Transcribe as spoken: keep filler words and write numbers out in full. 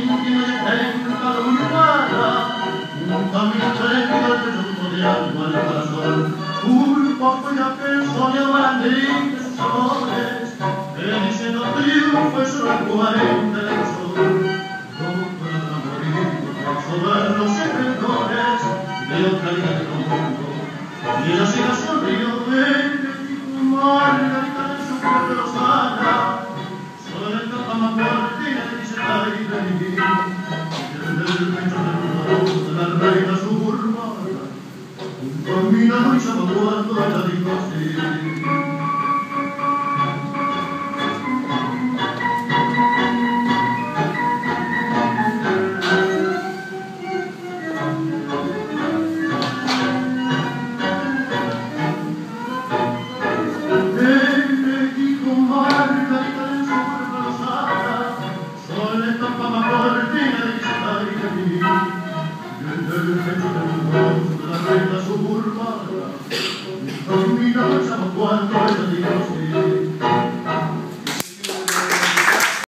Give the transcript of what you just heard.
tiene treinta urbana, un camino trépido de fruto de agua al corazón, culpa fue la que soñaba la negrita de sus amores, que diciendo triunfo es una cuarenta de sol. Como para morir, sobre los secretores de otra vida del mundo, y ella sigue sonriendo de Margarita de su pueblo Rosana, sobre el cama cortina le dice ay de mí, y en el pecho del de la reina suburbana, un caminador y zapaguando ella dijo así. Suburbana, camina, cuando ella dijo